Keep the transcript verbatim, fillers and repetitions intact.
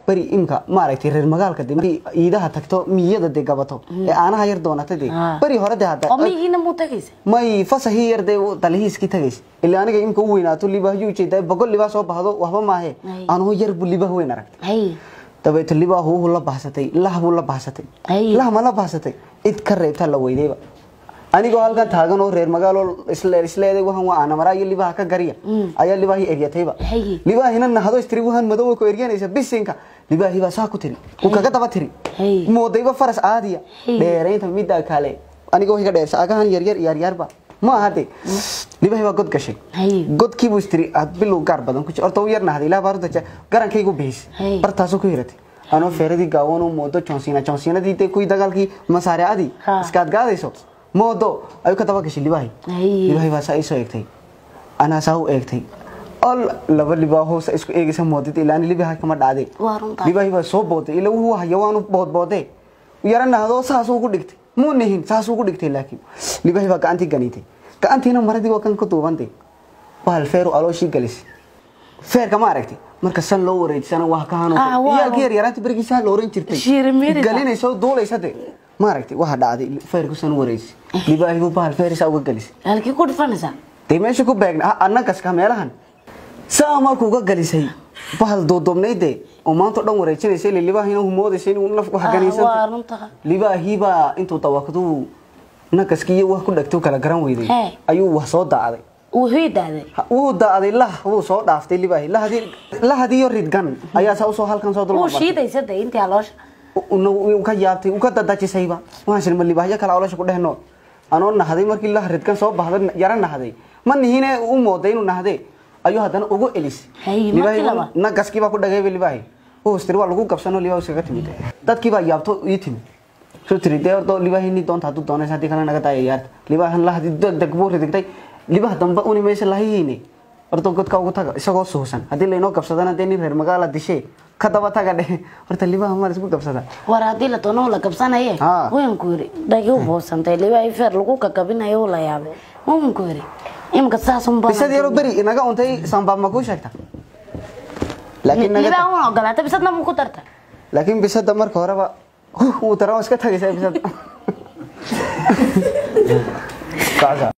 bari imka ma aragtay reer magaalka dibadii iidaha tagto miyada de gabato ee aanaha yar doonatay bari hore de hadda oo miyina mu tagaysa may fasahi yar de dalhiiski tagays ilaa aniga imka u weynaato libaayo jeeday boqol libaa soo baxdo waxba ma ahe aanu yar bu libaa weyn aragtay hay dabeet libaa uu la baxsatay lahbu la baxsatay lah ma la baxsatay id ka reebta la weydayba aniga halkan taagan oo reer magaalo isla isleeday waxan waa ana maray libaa ka gariya ayaa libaa eriyatayba libaa hina nahdo istri waxan madow ko eriyanaysa bisinka libaa hiba saa ku tiri ku kaga daba tiri moodayba faras aadiya dheereynta midda kale aniga waxa dheer saagahan yar yar yar yarba ma ahade libaa hiba god gashay godkii buu istri aad bilow gaar badan ku jirto oo yar nahday ilaa baarta garankaygu biis bartaasoo ku hiratay ano feeradi gaawano moodo Johnsina Johnsina diitay ku dagaalkii masaariicadi iskaad gaadayso moodo ay ka daba gashay libaahi libaahi baa saa isoo eegtay ana saa u eegtay all laba libaa hoos isku eegaysa moodid ilaa libaahi kama dhacday libaahi baa soo booday ilaa uu hayawaan u boodbooday yaranahdo saas uu ku dhigtay muu nihin saas uu ku dhigtay laakiin libaahi baa gacantii ganiitay gacantiina maradii waa kan ku duubantay waa feeru alooshi galis feer kama aragtay marka san loo wareejisana wax ka hano iyo geer yaraanti barigiisa loo oran jirtay galinayso duulaysa de ma aragtay waxa dhacday feerku san wareejis libaahi buu baal feerisa uga galis halkii ku dhifanaysa deemeesha ku beegna annagas ka meelahan saama ku uga galisay bahal doodobnayde oo maanta dhan wareejinaysa libaahi inuu moodaysay inuu naf wax ganaysan libaahi baa intuu tawakadu nagaskiyo wax ku dhagto kala garan weyday ayuu wax soo daaday uu hiidaaday uu daaday lah uu soo dhaaftay libaahi lahadi lahadi ridgan ayaa soo soo halkan soo dul uu shiidaysa intii aloosh uu ka yaabtay uu ka dadajisayba waxaan shirma libaahiya kala aloosh ku dhehno anoo nahaday markii lah ridgan soo baxday yaran nahaday ma nihine uu mooday inuu nahday ayuu hadana ugu elis libaahi nagaskii baa ku dhagay libaahi oo istir waa lagu qabsano libaahi iskaga timid dadkii baa yaabto ii timid soo tiriday oo libaahi ni doonta hadu doonaysa hadii kana naga daayay libaahan lahadi degdeg buu ridigtay libaaha damba uu meesha lahaynay ordo godka ugu taga isagoo suusan hadii la inoo qabsadana deeni reer magaala dishay ka daba taga dheh horta libaaha ma isku qabsada war hadii la doono la qabsanaye waan ku yiri dhago boosantay libaaha feer lagu ka qabinayo la yaabo waan ku yiri imka saasun baa bisad yaro bari inaga untay samba ma ku sheegta laakiin naga libaaha oo galata bisadna ma ku darta laakiin bisada marka horeba uu taraw iska tagaysa bisad kaasa